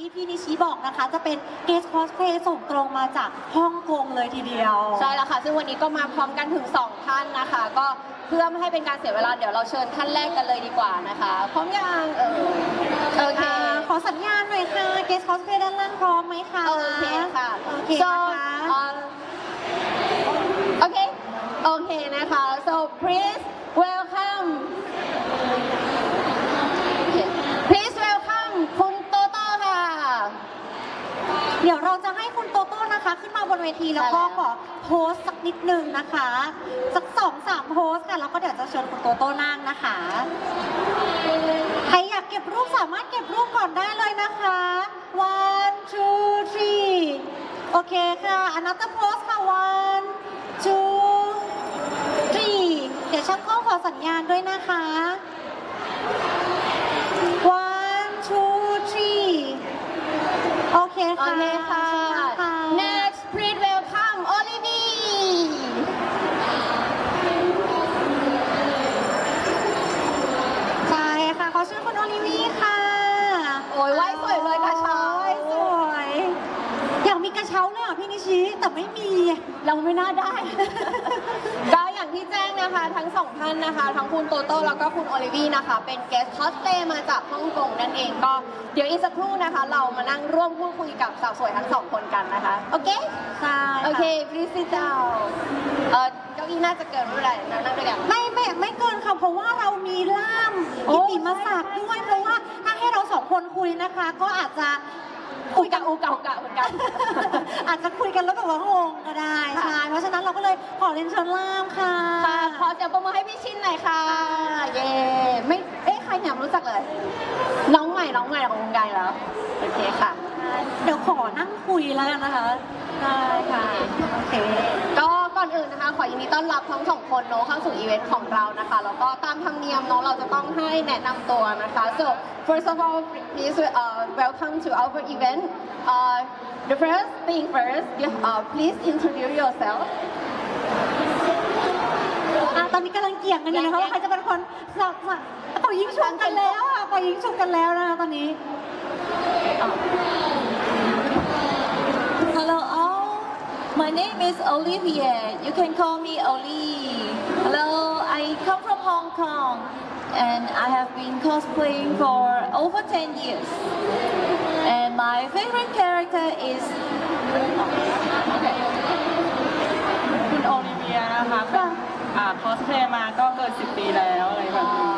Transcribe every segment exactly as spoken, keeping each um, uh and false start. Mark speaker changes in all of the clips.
Speaker 1: ที่พี่นิชิบอกนะคะจะเป็นเกสคอสเพลย์ส่งตรงมาจากฮ่องกงเลยทีเดียว
Speaker 2: ใช่แล้วค่ะซึ่งวันนี้ก็มาพร้อมกันถึงสองท่านนะคะก็เพื่อไม่ให้เป็นการเสียเวลาเดี๋ยวเราเชิญท่านแรกกันเลยดีกว่านะคะพร้อมยังเออโอเค
Speaker 1: ขอสัญญาณหน่อยค่ะเกสคอสเพลย์ด้านล่างพร้อมไหมคะ
Speaker 2: โอเคค่ะ
Speaker 1: โอเค
Speaker 2: so โอเคโอเคนะคะ so please welcome please welcome คุณโตโต้ค่ะ
Speaker 1: เดี๋ยวเราจะให้คุณโตโต้นะคะขึ้นมาบนเวทีแล้วก็ขอโพสสักนิดนึงนะคะสักสองสามโพสค่ะแล้วก็เดี๋ยวจะเชิญคุณโตโต้นั่งนะคะใครอยากเก็บรูปสามารถเก็บรูปก่อนได้เลยนะคะ one two three โอเคค่ะ another pose ค่ะ one two three เดี๋ยวช่างกล้องขอสัญญาณด้วยนะคะ one two three โอเคค่ะ
Speaker 2: โอเคค่ะ next please welcome Olivia
Speaker 1: ใช่ค่ะขอเชิญคุณโอลิวีค่ะ
Speaker 2: โอ้ยไหวสวยเลยกระเช้า
Speaker 1: ไหวสวยอยากมีกระเช้าเลยอ่ะพี่นิชิแต่ไม่มีเราไม่น่าได้
Speaker 2: ก็อย่างที่แจ้งนะคะทั้งสองท่านนะคะทั้งคุณโตโต้แล้วก็คุณโอลิวีนะคะเป็นเกสต์คอสเพลย์มาจากฮ่องกงนั่นเองก็เดี๋ยวอีกสักครู่นะคะเรามานั่งร่วมพูดคุยกับสาวสวยทั้งสองคนกันนะคะโอเค
Speaker 1: ใช่
Speaker 2: โอเค please sit down เออเก้าอี้น่าจะเกินไม่เป็นไรนั่งด้วยกัน
Speaker 1: ไม่ไม่ไม่เกินค่ะเพราะว่าเรามีล่ามกิติมศักดิ์ด้วยเพราะว่าถ้าให้เราสองคนคุยนะคะก็อาจจะ
Speaker 2: คุยกันอูเก่าเก่าเหมือนกัน
Speaker 1: อาจจะคุยกันแล้วแบบว่างงก็ได้ใช่เพราะฉะนั้นเราก็เลยขอเรียนเชิญล่ามค่ะ
Speaker 2: ค่ะขอเสียงปรบมือให้พี่ชินหน่อยค่ะเย่ไม่เอ๊ะใครเนี่ยรู้จักเลยน้องใหม่น้องใหม่ของวงการแล้วโอเคค่ะ
Speaker 1: เดี๋ยวขอนั่งคุยแล้วกันนะคะได้ค่ะโอเค
Speaker 2: ก็ก่อนอื่นนะคะขอยินดีต้อนรับทั้งสองคนเนาะเข้าสู่อีเวนต์ของเรานะคะแล้วก็ตามธรรมเนียมเนาะเราจะต้องให้แนะนำตัวนะคะ so first of all please uh, welcome to our event uh, the first thing first uh, please introduce yourself
Speaker 1: ตอนนี้กำลังเกี่ยงกันอยู่นะคะว่าใครจะเป็นคนสับสับต่อยิงชุบกันแล้วอ่ะต่อยิงชุบกันแล้วนะคะตอนนี้
Speaker 3: Hello all, my name is Olivia. You can call me Oli. Hello, I come from Hong Kong and I have been cosplaying for over ten years. And my favorite character is
Speaker 4: คุณโอลิเวียนะคะก็คอสเพลย์มาก็เกินสิบปีแล้วอะไรแบบนี้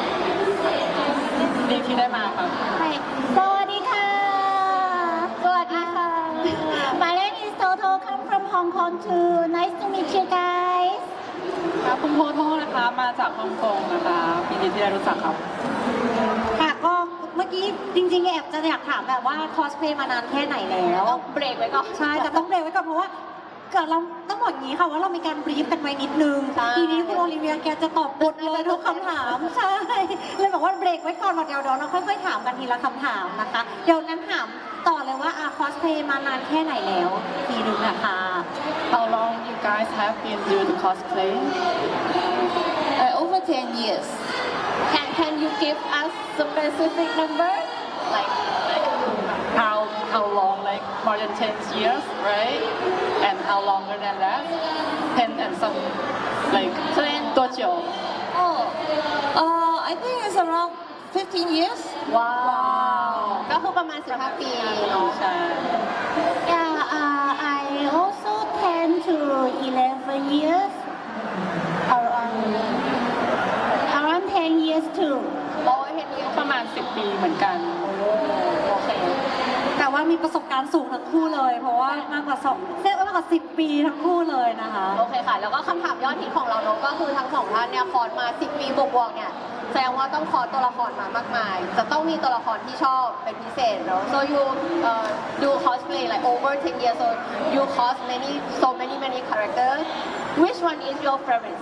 Speaker 4: ดีที่ได้มาครับ
Speaker 1: สวัสดีค่ะ
Speaker 2: สวัสดีค่ะ
Speaker 1: My name is Toto come from Hong Kong too Nice to meet you guys
Speaker 4: ครับคุณโทโต้นะคะมาจากฮ่องกงนะคะยินดีที่ได้รู้จักครับ
Speaker 1: ค่ะก็เมื่อกี้จริงๆแอบจะอยากถามแบบว่าคอสเพลย์มานานแค่ไหนแล้ว
Speaker 2: ต้องเบรกไว้ก่อน
Speaker 1: ใช่แต่ต้องเบรกไว้ก่อนเพราะว่าเกิดเราต้องบอกอย่างนี้ค่ะว่าเรามีการบรีฟกันไว้นิดนึงทีนี้คุณโอลิเวียแกจะตอบบทเลยทุกคำถามใช่เลยบอกว่าเบรกไว้ก่อนเดี๋ยวเดี๋ยวเราค่อยๆถามกันทีละคำถามนะคะเดี๋ยวนั้นถามต่อเลยว่าอาคอสเพลย์มานานแค่ไหนแล้วทีนึงนะคะ
Speaker 4: How long you guys have been doing cosplay?
Speaker 3: uh, over ten years.
Speaker 2: Can Can you give us specific number?
Speaker 4: Like like how how long? Like more than ten years, right? And how longer than that? Ten and some like 多久
Speaker 3: Oh, uh, I think it's around fifteen years.
Speaker 2: ว้าวก็คือประมาณสิบห้าปีเนาะ
Speaker 4: ใช่
Speaker 1: Yeah, uh, I also ten to eleven years. Around around ten years too.
Speaker 2: โอ้ยเห็นเยอะ
Speaker 4: ประมาณสิบปีเหมือนกัน
Speaker 2: โอเค
Speaker 1: แต่ว่ามีประสบการณ์สูงทั้งคู่เลยเพราะว่ามากกว่าสองเรียกว่ามากกว่าสิบปีทั้งคู่เลยนะคะ
Speaker 2: โอเคค่ะแล้วก็คำถามยอดฮิตของเราเนาะก็คือทั้งสองท่านเนี่ยคอร์สมาสิบปีบวกๆเนี่ยแสดงว่าต้องคอร์สตัวละครมามากมายจะต้องมีตัวละครที่ชอบเป็นพิเศษเนาะ so you uh, do cosplay like over ten years so you cos many so many many characters which one is your favorite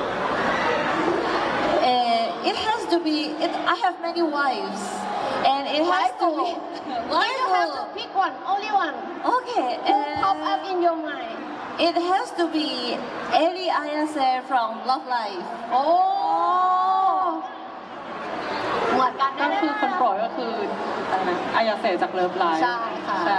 Speaker 3: Uh, it has to be. It, I have many wives, and it has to be.
Speaker 2: Why you have to pick one, only one.
Speaker 3: Okay.
Speaker 2: Who
Speaker 3: Uh,
Speaker 2: pop up in your mind?
Speaker 3: It has to be Ellie Ayase from Love Life.
Speaker 2: Oh. เหมือนอนกัน
Speaker 4: ก็คือคนโปรดก็คืออะไรนะอายาเสะจากเลิฟไลฟ์
Speaker 2: ใช่ค่ะ
Speaker 4: ใช่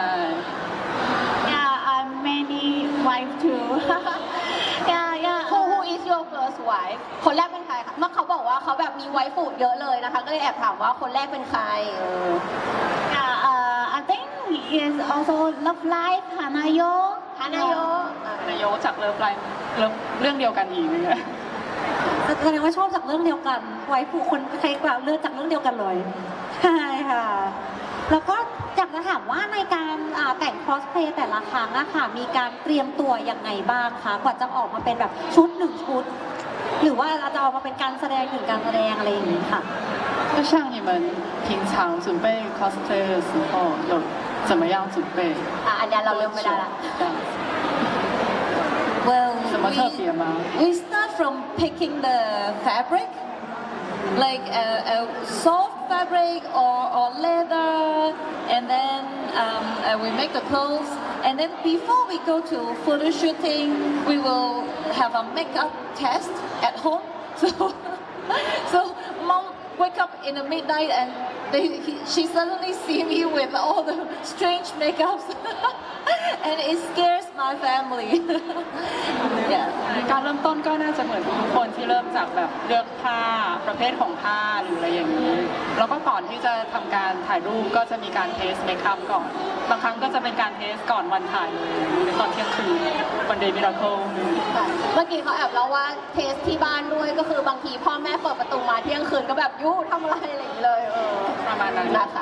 Speaker 3: Yeah, I'm many wife too. yeah, yeah.
Speaker 2: Who who is your first wife คนแรกเป็นใครคะเมื่อเขาบอกว่าเขาแบบมีไวฟูเยอะเลยนะคะ ก็เลยแอบถามว่าคนแรกเป็นใครเออ
Speaker 3: Yeah, uh, I think is also Love Life Hanayo.
Speaker 2: ฮานาโย
Speaker 4: นายโยจากเลิฟไลฟ์เลิฟเรื่องเดียวกันอีกเนี่ย
Speaker 1: แสดงว่าชอบจากเรื่องเดียวกัน ไว้ผู้คนใครกล่าวเลือกจากเรื่องเดียวกันเลย ใช่ค่ะ แล้วก็อยากจะถามว่าในการอ่าแต่งคอสเพลย์แต่ละครั้งอะค่ะ มีการเตรียมตัวยังไงบ้างคะกว่าจะออกมาเป็นแบบชุดหนึ่งชุด หรือว่าจะออกมาเป็นการแสดงหนึ่งการแสดงอะไรอย่างนี้ค่ะ
Speaker 4: 就像你们平常准备 cosplay 的时候有怎么样准备？
Speaker 2: อ่ะอันนี้เราเริ่มไม่ได้ละ
Speaker 4: 这样
Speaker 3: Well,
Speaker 4: 什么特别吗？
Speaker 3: we, we start from picking the fabric, like a, a soft fabric or, or leather, and then um, uh, we make the clothes. And then before we go to photo shooting, we will have a makeup test at home. So, so mom wake up in the midnight and they, he, she suddenly see me with all the strange makeups, and it scares my family. yeah.
Speaker 4: การเริ่มต้นก็น่าจะเหมือนทุกคนที่เริ่มจากแบบเลือกผ้าประเภทของผ้าหรืออะไรอย่างนี้ แล้วก็ก่อนที่จะทำการถ่ายรูปก็จะมีการเทสเมคอัพก่อน บางครั้งก็จะเป็นการเทสก่อนวันถ่ายเลยหรือตอนเที่ยงคืนวันเดย์มิราเคิล
Speaker 2: ค่ะเมื่อกี้เขาแอบเล่าว่าเทสที่บ้านด้วยก็คือบางทีพ่อแม่เปิดประตูมาเที่ยงคืนก็แบบยูทำอะไรอะไรอย่างนี้เลยเออ
Speaker 4: ประมาณนั้น
Speaker 2: นะคะ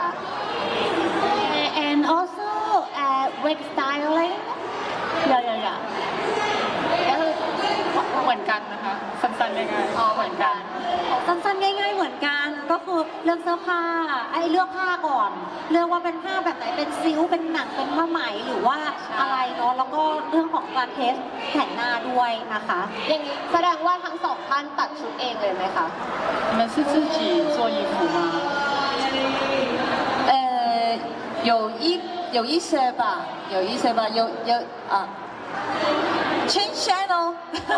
Speaker 3: And also uh, wig styling. Yeah, yeah, yeah.
Speaker 2: ก็คือ
Speaker 4: เหมือนกันนะคะสั้นๆง่าย
Speaker 2: อ๋อ
Speaker 4: ๆ
Speaker 2: เหมือนกัน
Speaker 1: สั้นๆง่าย ๆ เหมือนกัน ก็คือเลือกเสื้อผ้าไอ้เลือกผ้าก่อน เลือกว่าเป็นผ้าแบบไหน เป็นซิ้ว เป็นหนัง เป็นผ้าไหม หรือว่าอะไรเนาะ แล้วก็เรื่องของการเทสแต่งหน้าด้วยนะคะ
Speaker 2: อย่างนี้แสดงว่าทั้งสองท่านตัดชุดเองเลยไหมคะ
Speaker 4: 你们是自己做衣服吗？
Speaker 3: 呃，有一有一些吧，有一些吧，有有啊，change channel.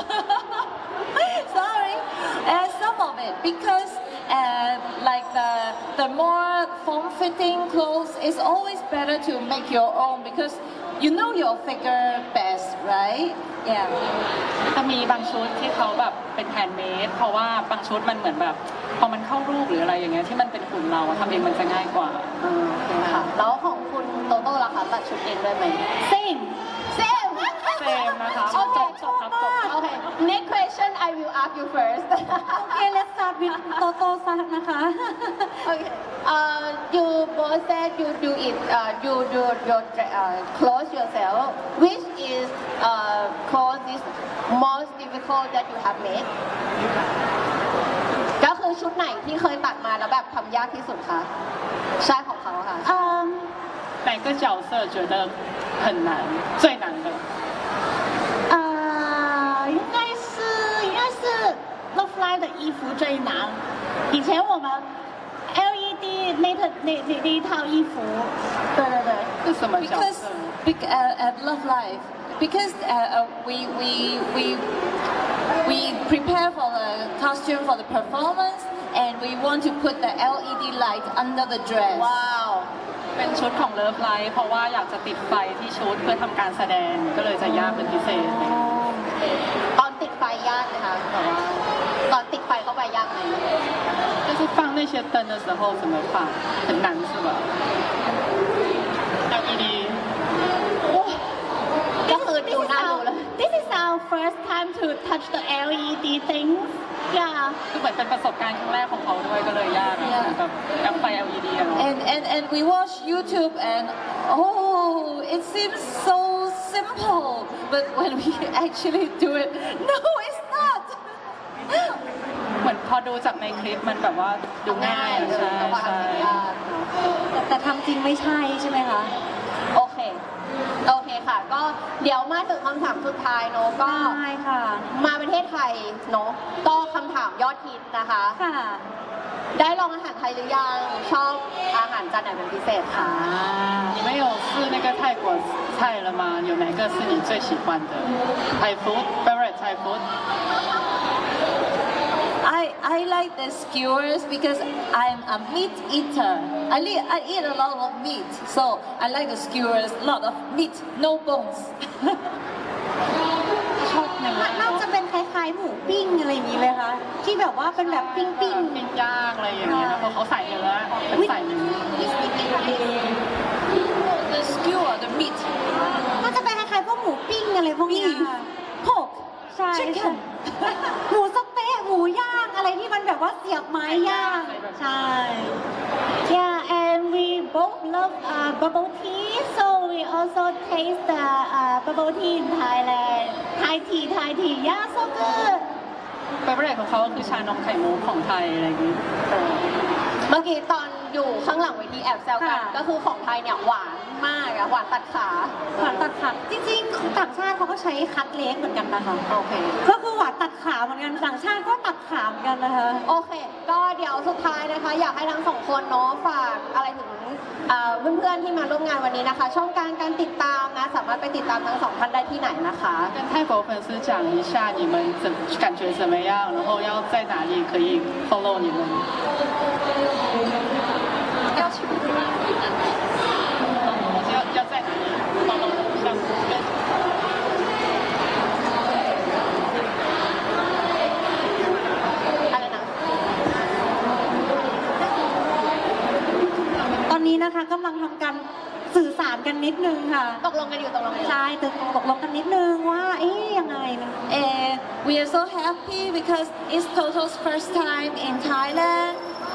Speaker 3: Sorry, uh, some of it because uh, like the the more form-fitting clothes, it's always better to make your own because you know your figure best, right? Yeah.
Speaker 4: จะมีบางชุดที่เขาแบบเป็นแฮนด์เมดเพราะว่าบางชุดมันเหมือนแบบพอมันเข้ารูปหรืออะไรอย่างเงี้ยที่มันเป็นหุ่นเราอะทำเองมันจะง่ายกว่า
Speaker 2: ค่ะ แล้วของคุณโตโต้ล่ะคะตัดชุดเองด้วยไหม
Speaker 3: Same.
Speaker 2: Same
Speaker 4: Same นะคะ
Speaker 2: โอเค
Speaker 4: จบครับจบ
Speaker 2: โอเค next question I will ask you first
Speaker 1: โอเค let's start with โตโต้ซะนะคะ
Speaker 2: Okay. Uh, you both said you do it. Uh, you do your uh, clothes yourself. Which is uh, clothes is most difficult that you have made? ก็คือชุดไหนที่เคยตัดมาแล้วแบบทำยากที่สุดคะใช่ของเขาค่ะ
Speaker 3: Um,
Speaker 4: 哪个角色觉得很难最难的
Speaker 3: 呃，应该是应该是 Love Live 的衣服最难。以前我们 L E D 那套那那那一套衣服，对对对。
Speaker 4: 是什么角
Speaker 3: because
Speaker 4: 色
Speaker 3: bec- uh, at Love Life, because uh, uh, we we we we prepare for the costume for the performance, and we want to put the L E D light under the dress.
Speaker 2: ว้าว
Speaker 4: เป็นชุดของเลิฟไลฟ์เพราะว่าอยากจะติดไฟที่ชุดเพื่อทำการแสดงก็เลยจะยากเป็นพิเศษ
Speaker 2: ตอนติดไฟยากไหมคะแต่ว่าตอนติดไฟเข้าไปยากไหม
Speaker 4: 就是放那些灯的时候怎么放很难是吧 L E D
Speaker 2: ก็คือดูหน้าดูเลย
Speaker 3: This is our first time to touch the L E D things. Yeah.
Speaker 4: คือเหมือนเป็นประสบการณ์ครั้งแรกของเขาด้วยก็เลยยากอะแบบแอปไฟ L E D อะเนาะ
Speaker 3: And, and, and we watch YouTube and oh, it seems so simple. But when we actually do it, no, it's not.
Speaker 4: เหมือนพอดูจากในคลิปมันแบบว่าดูง่ายอะใช่
Speaker 2: แต่ว่า
Speaker 4: ใช่
Speaker 2: ทำยาก
Speaker 1: แต่แต่ทำจริงไม่ใช่ใช่ไหมคะ
Speaker 2: โอเค โอเคค่ะ ก็เดี๋ยวมาถึงคำถามสุดท้ายเนอะก็
Speaker 1: ได้ค่ะ
Speaker 2: มาประเทศไทยเนอะก็คำถามยอดฮิตนะคะ
Speaker 1: ค่ะ
Speaker 2: ได้ลองอาหารไทยหรือยัง ชอบอาหารจานไหนเป็นพิเศษคะ
Speaker 4: 你们有试那个泰国菜了吗？有哪个是你最喜欢的？Thai food, favorite Thai food?
Speaker 3: I I like the skewers because I'm a meat eater. I, li- I eat a lot of meat, so I like the skewers. A lot of meat, no bones.
Speaker 4: ชอบเนื้อ
Speaker 1: น่าจะเป็นคล้ายๆหมูปิ้งอะไรอย่างนี้เลยคะที่แบบว่าเป็นแบบปิ้งปิ้ง
Speaker 4: ปิ้งย่างอะไรอย่างเงี้ยเพราะเขาใส่เนื้อเป็นใส่เนื้อ
Speaker 3: The skewer, the meat.
Speaker 1: น่าจะเป็นคล้ายๆพวกหมูปิ้งอะไรพวกนี้
Speaker 3: Beef,
Speaker 1: ค่ะ
Speaker 3: pork,
Speaker 1: ใช่
Speaker 3: chicken.
Speaker 1: หมูสะเต๊ะหมูย่างอะไรที่มันแบบว่าเสียบไม้ย่างใช่
Speaker 5: Yeah, and we both love uh, bubble tea, so we also taste the uh, bubble tea in Thailand. Thai tea, Thai tea, yeah, so good.
Speaker 4: เฟเวอร์เรทของเขาก็คือชานมไข่มุกของไทยอะไรอย่างงี้
Speaker 2: เมื่อกี้ตอนอยู่ข้างหลังเวทีแอบแซวกัน
Speaker 1: ค่ะ
Speaker 2: ก็คือของไทยเนี่ยหวานมากอะหวานตัดขา
Speaker 1: หวานตัดขาจริงๆของต่างชาติเขาก็ใช้คัตเล็กเหมือนกันนะคะ
Speaker 2: โอเค
Speaker 1: ก็คือหวานตัดขาเหมือนกันต่างชาติก็ตัดขาเหมือนกันนะคะ
Speaker 2: โอเค ก็เดี๋ยวสุดท้ายนะคะ อยากให้ทั้งสองคนเนาะฝากอะไรถึงเอ่อเพื่อนๆที่มาร่วมงานวันนี้นะคะ ช่องการการติดตามนะ สามารถไปติดตามทั้งสองท่านได้ที่ไหนนะคะ
Speaker 4: 跟泰国粉丝讲一下你们怎感觉怎么样，然后要在哪里可以 follow 你们。要去要要在哪里 follow 像
Speaker 2: อะไรนะ
Speaker 1: ตอนนี้นะคะกำลังทำการสื่อสารกันนิดนึงค่ะ
Speaker 2: ตกลงกันอยู่ตกลงกันอยู่
Speaker 1: ใช่ตกตกลงกันนิดนึงว่า เอ๊ยยังไงนะ
Speaker 3: And we are so happy because it's Toto's first time in Thailand.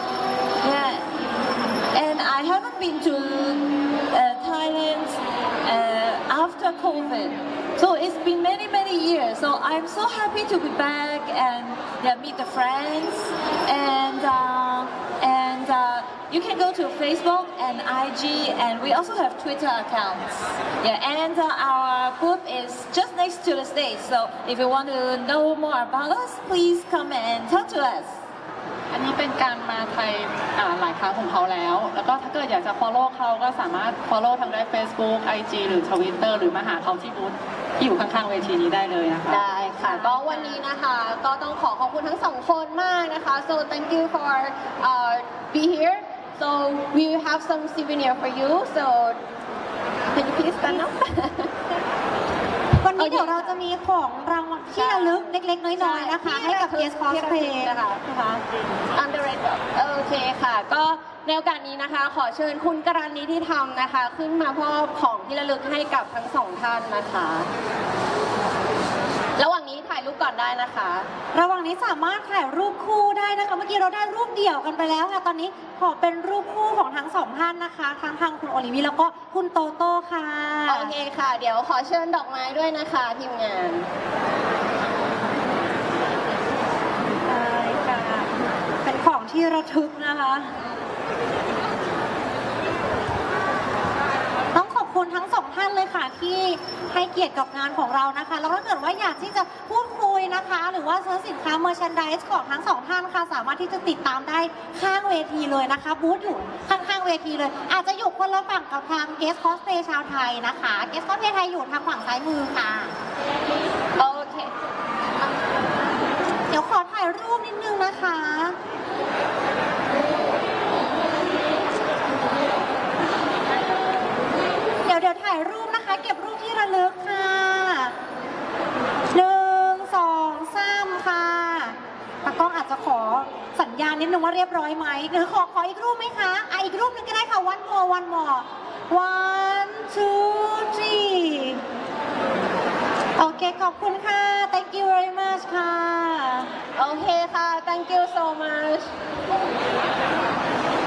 Speaker 3: Yeah. And I haven't been to uh, Thailand uh, after COVID. So it's been many, many years. So I'm so happy to be back and yeah, meet the friends. And uh, and uh, you can go to Facebook and I G, and we also have Twitter accounts. Yeah, and uh, our booth is just next to the stage. So if you want to know more about us, please come and talk to us.
Speaker 4: อันนี้เป็นการมาไทยอ่าหลายครั้งของเขาแล้ว แล้วก็ถ้าเกิดอยากจะ follow เขาก็สามารถ follow ทางได้ Facebook ไอ จี หรือ Twitter หรือมาหาเขาที่บูธที่อยู่ข้างๆเวทีนี้ได้เลยนะคะ
Speaker 2: ได้ค่ะ ก็วันนี้นะคะ ก็ต้องขอขอบคุณทั้งสองคนมากนะคะ so thank you for uh, be here so we will have some souvenir for you so can you please stand up
Speaker 1: วันนี้เดี๋ยวเราจะมีของรางวัลที่ระลึกเล็กๆ น้อยๆ นะคะ ให้กับ Guest Cosplay
Speaker 2: นะคะ
Speaker 1: นะคะ
Speaker 2: under red belt โอเคค่ะ ก็ในโอกาสนี้นะคะ ขอเชิญคุณกรันนิธิธรรมนะคะ ขึ้นมามอบของที่ระลึกให้กับทั้งสองท่านนะคะ ระหว่างนี้ถ่ายรูปก่อนได้นะคะ
Speaker 1: ระหว่างนี้สามารถถ่ายรูปคู่ได้นะคะ เมื่อกี้เราได้รูปเดี่ยวกันไปแล้วค่ะ ตอนนี้ขอเป็นรูปคู่ของทั้งสองท่านนะคะทั้งทางคุณโอลิวีแล้วก็คุณโตโต้ค่ะ
Speaker 2: โอเคค่ะ เดี๋ยวขอเชิญดอกไม้ด้วยนะคะทีมงาน
Speaker 1: ได้ค่ะ เป็นของที่ระทึกนะคะ ต้องขอบคุณทั้งสองท่านเลยค่ะที่ให้เกียรติกับงานของเรานะคะ แล้วถ้าเกิดว่าอยากที่จะพูดคุยนะคะ หรือว่าซื้อสินค้า merchandise ของทั้งสองท่านค่ะ สามารถที่จะติดตามได้ข้างเวทีเลยนะคะ บูธอยู่ข้างๆเวทีเลย อาจจะอยู่คนละฝั่งกับทาง Guest Cosplay ชาวไทยนะคะ Guest Cosplay ไทยอยู่ทางฝั่งซ้ายมือค่ะ
Speaker 2: โอเค
Speaker 1: เดี๋ยวขอถ่ายรูปนิดนึงนะคะ เดี๋ยวเดี๋ยวถ่ายรูปนะคะ เก็บรูปที่ระลึกค่ะหนึ่งสองสามค่ะตากล้องอาจจะขอสัญญาณนิดนึงว่าเรียบร้อยไหมหรือขอขออีกรูปไหมคะอ่ะอีกรูปหนึงก็ได้ค่ะ one more one more one two three โอเคขอบคุณค่ะ thank you very much ค่ะ
Speaker 2: โอเคค่ะ thank you so much